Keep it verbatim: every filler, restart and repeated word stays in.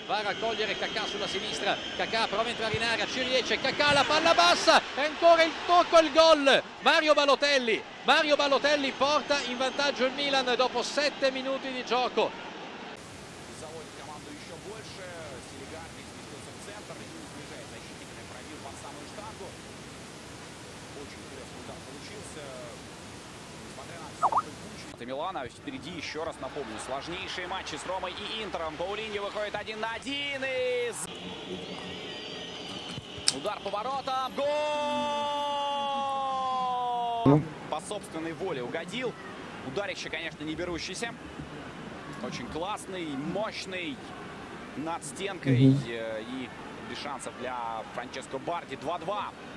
va a raccogliere Kaká sulla sinistra, Kaká prova a entrare in area, ci riesce, Kaká la palla bassa, e ancora il tocco e il gol. Mario Balotelli, Mario Balotelli porta in vantaggio il Milan dopo sette minuti di gioco. Милана. Впереди, еще раз напомню, сложнейшие матчи с Ромой и Интером. Паулиньо выходит один на один. И... Удар по воротам. Гол! По собственной воле угодил. Ударище, конечно, не берущийся. Очень классный, мощный. Над стенкой. Mm-hmm. И без шансов для Франческо Барди. два-два.